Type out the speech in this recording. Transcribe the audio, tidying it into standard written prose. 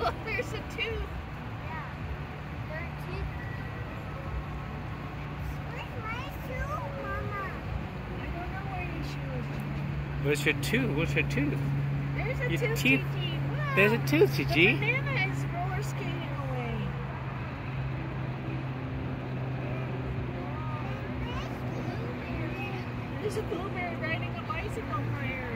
Look, there's a tooth. Yeah. There's a tooth. Where's my shoe, Mama? I don't know where your shoe is, Gigi. Where's your tooth? Where's your tooth? There's a Your tooth, teeth. Gigi. Wow. There's a tooth, The Gigi. banana is roller skating away. There's a blueberry riding a bicycle for you.